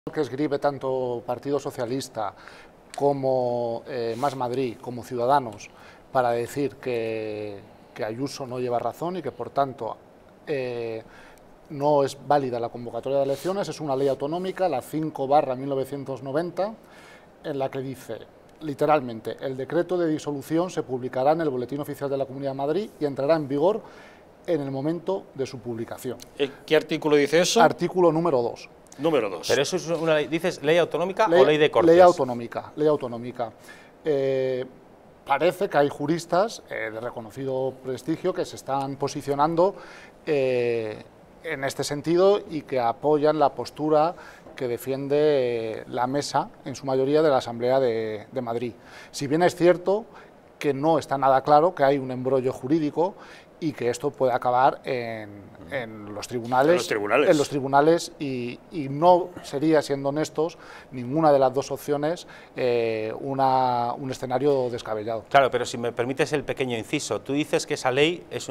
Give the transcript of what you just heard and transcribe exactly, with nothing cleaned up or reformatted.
que escribe tanto Partido Socialista como eh, Más Madrid, como Ciudadanos, para decir que, que Ayuso no lleva razón y que, por tanto, eh, no es válida la convocatoria de elecciones. Es una ley autonómica, la cinco barra mil novecientos noventa, en la que dice, literalmente, el decreto de disolución se publicará en el Boletín Oficial de la Comunidad de Madrid y entrará en vigor en el momento de su publicación. ¿Qué artículo dice eso? Artículo número dos. Número dos. Pero eso es una ley, dices ley autonómica ley, o ley de Cortes. Ley autonómica, ley autonómica. Eh, parece que hay juristas eh, de reconocido prestigio que se están posicionando eh, en este sentido y que apoyan la postura que defiende la mesa, en su mayoría, de la Asamblea de, de Madrid. Si bien es cierto que no está nada claro, que hay un embrollo jurídico y que esto puede acabar en, en los tribunales, en los tribunales, en los tribunales y, y no sería, siendo honestos, ninguna de las dos opciones eh, una, un escenario descabellado. Claro, pero si me permites el pequeño inciso, tú dices que esa ley es